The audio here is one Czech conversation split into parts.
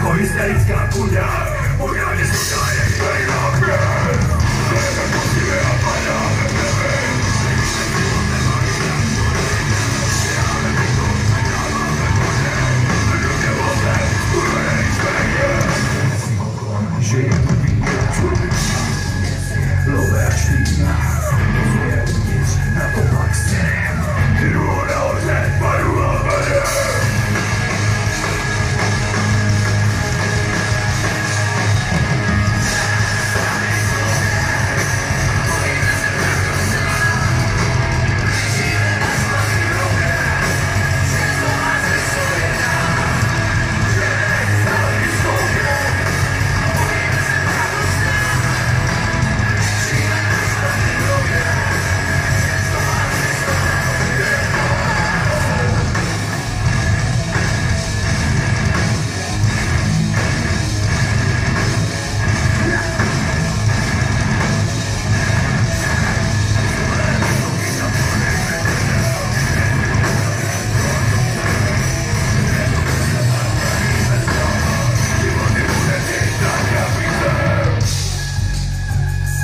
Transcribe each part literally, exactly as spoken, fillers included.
jako hysterická kuňa. Moja neskuta je stejná pět. Jdeme poctivě a padáme pěvy. Ruke vozem, kurvenej čveje. Že je tu vidět. Lové a štína. Pozuje uvnitř na oblak scénem. Druhora odřed, padu a vede.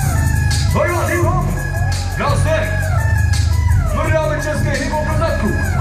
Hojla hip-hop! Dal se! Tvrdáme český hip-hop do zadku!